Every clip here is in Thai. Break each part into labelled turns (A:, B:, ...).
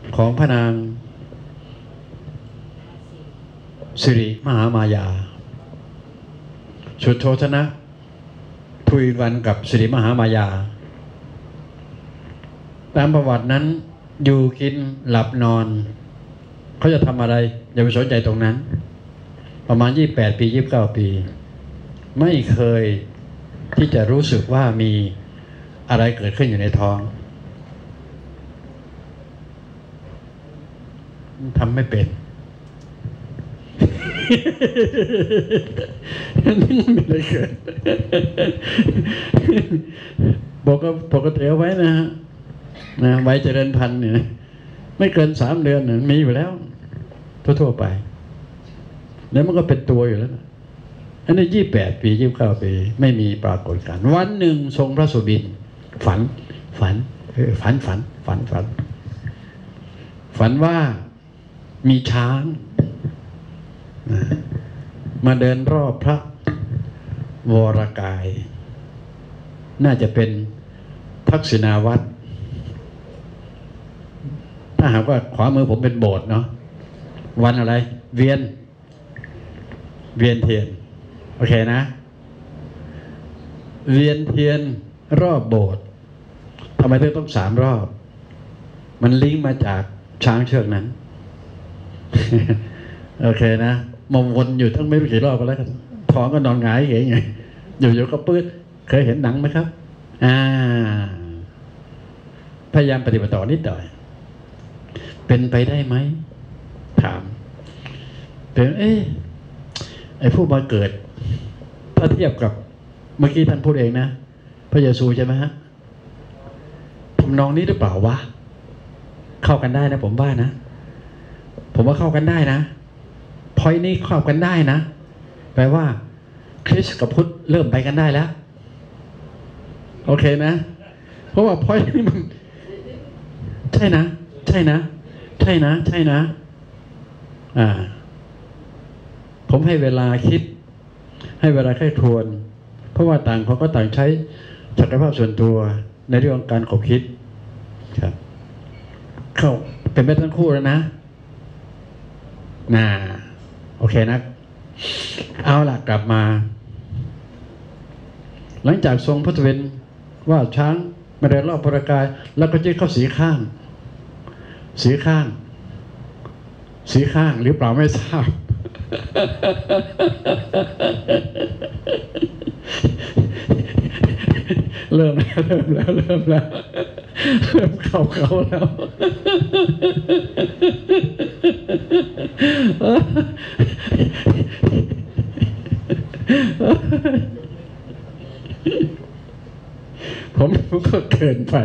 A: ของพระนางสิริมหามายาสุโธทนะทุยวันกับสิริมหามายาตามประวัตินั้นอยู่กินหลับนอนเขาจะทำอะไรอย่าไปสนใจตรงนั้นประมาณ28 ปี29 ปีไม่เคยที่จะรู้สึกว่ามีอะไรเกิดขึ้นอยู่ในท้องทำไม่เป็นนี่ไม่ได้เกิดปกติเอาไว้นะฮะไว้เจริญพันธุ์เนี่ยไม่เกิน3 เดือนเนี่ยมีอยู่แล้วทั่วไปแล้วมันก็เป็นตัวอยู่แล้วอันนี้28 ปี29 ปีไม่มีปรากฏการณ์วันหนึ่งทรงพระสุบินฝันว่ามีช้างมาเดินรอบพระวรกายน่าจะเป็นทักษิณาวัตรถ้าหากว่าขวามือผมเป็นโบสถ์เนาะวันอะไรเวียนเทียนโอเคนะเวียนเทียนรอบโบสถ์ทำไมต้อง3 รอบมันลิงก์มาจากช้างเชือกนั้น โอเคนะมองวนอยู่ทั้งไม่รู้กี่รอบก็แล้วกันท้องก็นอนหงายอย่างเงี้ยอยู่ๆก็ปื้ดเคยเห็นหนังไหมครับพยายามปฏิบัติต่อนิดหน่อยเป็นไปได้ไหมถามเป็นไอ้ผู้มาเกิดถ้าเทียบกับเมื่อกี้ท่านพูดเองนะพระเยซูใช่ไหมฮะทำนองนี้หรือเปล่าวะเข้ากันได้นะผมว่าเข้ากันได้นะพอยนี้เข้ากันได้นะแปลว่าคริสต์กับพุทธเริ่มไปกันได้แล้วโอเคนะเพราะว่าพอยนี้มันใช่นะผมให้เวลาคิดให้เวลาใคร่ครวญเพราะว่าต่างเขาก็ต่างใช้ศักยภาพส่วนตัวในเรื่องการขบคิดครับเข้าเป็นไปทั้งคู่แล้วนะโอเคนะเอาล่ะกลับมาหลังจากทรงพระสุบินว่าช้างมาเดินรอบพระกายแล้วก็ยึดเข้าสีข้างหรือเปล่าไม่ทราบ เริ่มเข้าแล้ว ผมก็เกินไป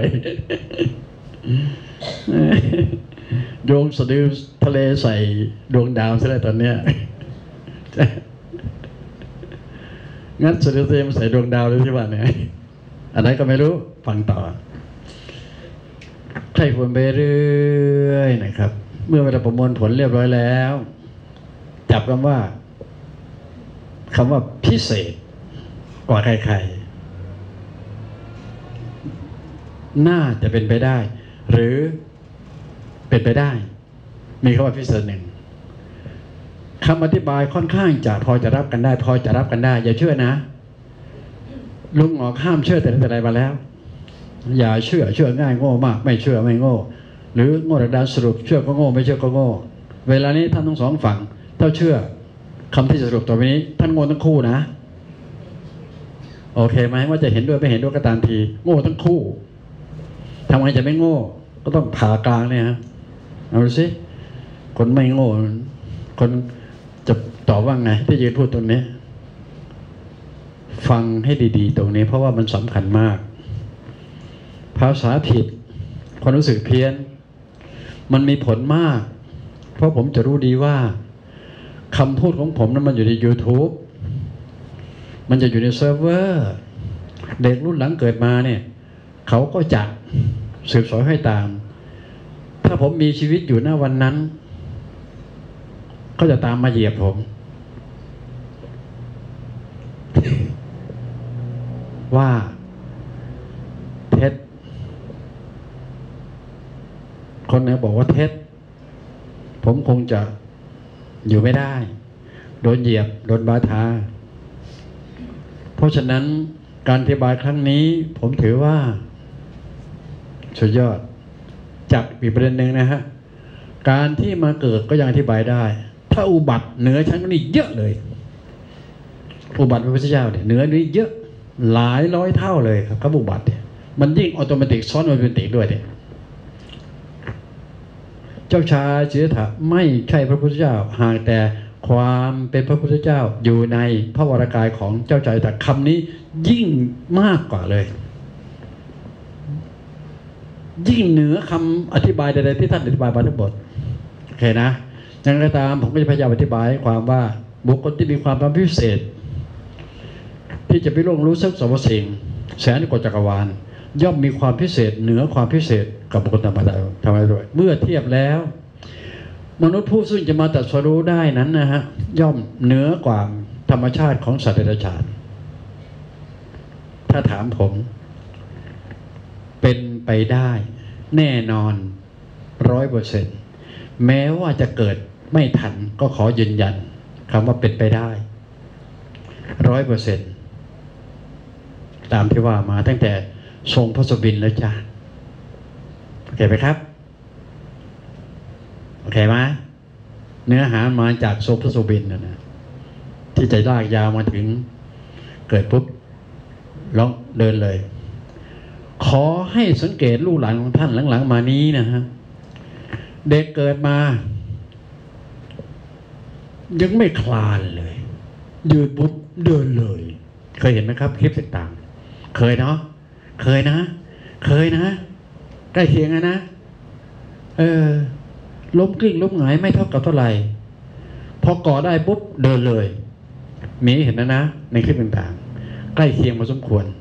A: โยงสะดือทะเลใส่ดวงดาวซะแล้วตอนเนี้ยงั้นสะดือทะเลใส่ดวงดาวเลยที่ว่าเนี่ยอะไรก็ไม่รู้ฟังต่อใครควรไปเรื่อยนะครับเมื่อเวลาประมวลผลเรียบร้อยแล้วจับคำว่าพิเศษกว่าใครๆน่าจะเป็นไปได้หรือเป็นไปได้มีคำว่าพิเศษหนึ่งคำอธิบายค่อนข้างจะพอจะรับกันได้อย่าเชื่อนะลุงออกห้ามเชื่อแต่ไหนมาแล้วอย่าเชื่อง่ายโง่มากไม่เชื่อไม่โง่หรือโง่ดักดานสรุปเชื่อก็โง่ไม่เชื่อก็โง่เวลานี้ท่านทั้งสองฝั่งถ้าเชื่อคำที่สรุปต่อไปนี้ท่านโง่ทั้งคู่นะโอเคไหมว่าจะเห็นด้วยไม่เห็นด้วยก็ตามทีโง่ทั้งคู่ทำไงจะไม่โง่ก็ต้องผ่ากลางเนี่ยฮะเอาสิคนไม่โง่คนจะตอบว่าไงที่ยืนพูดตรงนี้ฟังให้ดีๆตรงนี้เพราะว่ามันสำคัญมากภาษาผิดความรู้สึกเพี้ยนมันมีผลมากเพราะผมจะรู้ดีว่าคำพูดของผมนั้นมันอยู่ใน YouTube มันจะอยู่ในเซิร์ฟเวอร์เด็กรุ่นหลังเกิดมาเนี่ยเขาก็จะสืบสอยให้ตามถ้าผมมีชีวิตอยู่ณวันนั้นก็จะตามมาเหยียบผมว่าเท็จคนคนเนี่ยบอกว่าเท็จผมคงจะอยู่ไม่ได้โดนเหยียบโดนบาทาเพราะฉะนั้นการอธิบายครั้งนี้ผมถือว่าสุดยอดจากอีกประเด็นหนึ่งนะฮะการที่มาเกิดก็ยังอธิบายได้ถ้าอุบัติเหนือชั้นกว่านี้เยอะเลยอุบัติพระพุทธเจ้าเนี่ยเหนือนี้เยอะหลายร้อยเท่าเลยครับกับอุบัติเนี่ยมันยิ่งออโตเมติกซ้อนออโตเมติกด้วยเนี่ยเจ้าชายสิทธัตถะไม่ใช่พระพุทธเจ้าหากแต่ความเป็นพระพุทธเจ้าอยู่ในพระวรากายของเจ้าชายสิทธัตถะคำนี้ยิ่งมากกว่าเลยยิ่งเหนือคำอธิบายใดๆที่ท่านอธิบายมาทั้งหมดโอเคนะอย่างไรก็ตามผมก็จะพยายามอธิบายความว่าบุคคลที่มีความพิเศษที่จะไปล่วงรู้ซึ่งสรรพสิ่งแสนกว่าจักรวาลย่อมมีความพิเศษเหนือความพิเศษกับบุคคลธรรมดาด้วยเมื่อเทียบแล้วมนุษย์ผู้ซึ่งจะมาตรัสรู้ได้นั้นนะฮะย่อมเหนือกว่าธรรมชาติของสัตว์เดรัจฉานถ้าถามผมเป็นไปได้แน่นอน 100%แม้ว่าจะเกิดไม่ทันก็ขอยืนยันคำว่าเป็นไปได้ 100%ตามที่ว่ามาตั้งแต่ทรงพระสุบินแล้วจ้ะโอเคไหมครับโอเคไหมเนื้อหามาจากทรงพระสุบินนะที่จะลากยาวมาถึงเกิดปุ๊บร้องเดินเลยขอให้สังเกตลูกหลานของท่านหลังๆมานี้นะฮะเด็กเกิดมายังไม่คลานเลยยืนปุ๊บเดินเลยเคยเห็นไหมครับคลิปต่างๆเคยเนาะเคยนะใกล้เคียงนะล้มกลิ้งล้มหงายไม่เท่ากับเท่าไหร่พอก่อได้ปุ๊บเดินเลยมีเห็นนะในคลิปต่างๆใกล้เคียงมาสมควร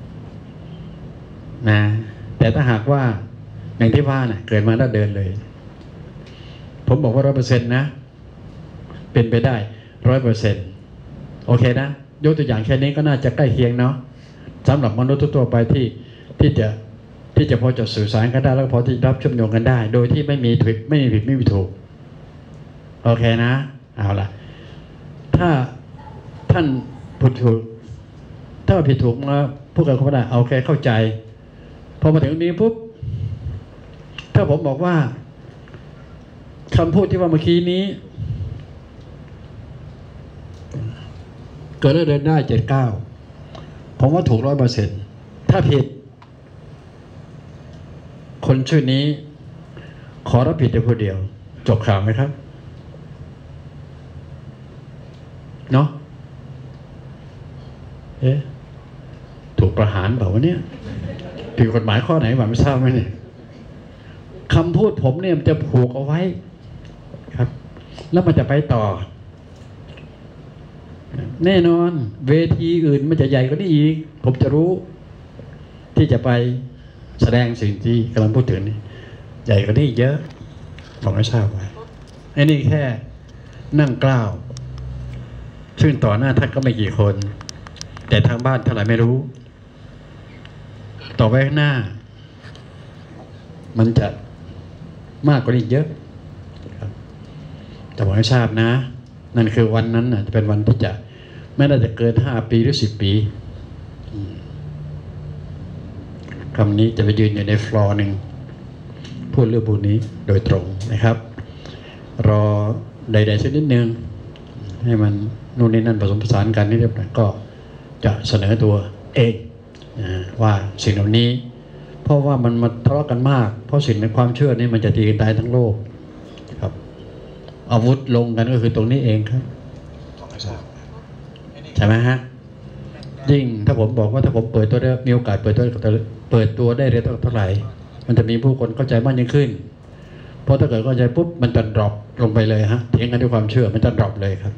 A: นะแต่ถ้าหากว่าอย่างที่ว่านะเกิดมาแล้วเดินเลยผมบอกว่า 100% นะเป็นไปได้ 100% โอเคนะยกตัวอย่างแค่นี้ก็น่าจะใกล้เคียงเนาะสำหรับมนุษย์ทั่วไปที่จะพอจะสื่อสารกันได้แล้วพอที่รับเชื่อมโยงกันได้โดยที่ไม่มีผิดไม่มีถูกโอเคนะเอาล่ะถ้าท่านผิดถูกถ้าผิดถูกมาพูดกันเขาไม่ได้โอเคเข้าใจพอมาถึงนี้ปุ๊บถ้าผมบอกว่าคำพูดที่ว่าเมื่อกี้นี้เกิดแล้วเดินได้79ผมว่าถูก 100% ถ้าผิดคนชื่อนี้ขอรับผิดแต่ผู้เดียวจบข่าวไหมครับเนาะถูกประหารเปล่าวะเนี่ยผิดกฎหมายข้อไหนบ้างไม่ทราบไหมเนี่ยคำพูดผมเนี่ยมันจะผูกเอาไว้ครับแล้วมันจะไปต่อแน่นอนเวทีอื่นมันจะใหญ่กว่านี้อีกผมจะรู้ที่จะไปแสดงสิ่งที่กำลังพูดถึงนี่ใหญ่กว่านี้เยอะผมไม่ทราบไว้ไอ้นี่แค่นั่งกล้าวซึ่งต่อหน้าท่านก็ไม่กี่คนแต่ทางบ้านเท่าไหร่ไม่รู้ต่อไปข้างหน้ามันจะมากกว่านี้เยอะแต่ผมไม่ทราบนะนั่นคือวันนั้นจะเป็นวันที่จะไม่น่าจะเกิน5 ปีหรือ10 ปีคำนี้จะไปยืนอยู่ในฟลอร์หนึ่งพูดเรื่องพวกนี้โดยตรงนะครับรอใดๆสักนิดนึงให้มันนู่นนี่นั่นผสมผสานกันนี่เรียบร้อยก็จะเสนอตัวเองว่าสิ่งเหล่านี้เพราะว่ามันมาทะเลาะกันมากเพราะสิ่งในความเชื่อนี่มันจะตีกันตายทั้งโลกครับอาวุธลงกันก็คือตรงนี้เองครับใช่ไหมฮะยิ่งถ้าผมบอกว่าถ้าผมเปิดตัวได้มีโอกาสเปิดตัวได้เร็วเท่าไหร่มันจะมีผู้คนเข้าใจมากยิ่งขึ้นเพราะถ้าเกิดเข้าใจปุ๊บมันจะดรอปลงไปเลยฮะเถียงกันด้วยความเชื่อมันจะดรอปเลยครับ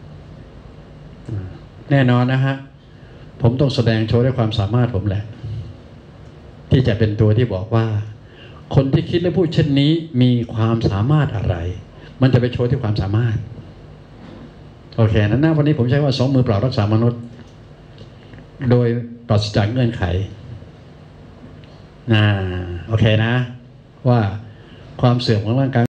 A: แน่นอนนะฮะผมต้องแสดงโชว์ด้วยความสามารถผมแหละที่จะเป็นตัวที่บอกว่าคนที่คิดและพูดเช่นนี้มีความสามารถอะไรมันจะไปโชว์ที่ความสามารถโอเคนั้นนะวันนี้ผมใช้ว่า2 มือเปล่ารักษามนุษย์โดยปราศจากเงื่อนไขโอเคนะว่าความเสื่อมของร่างกาย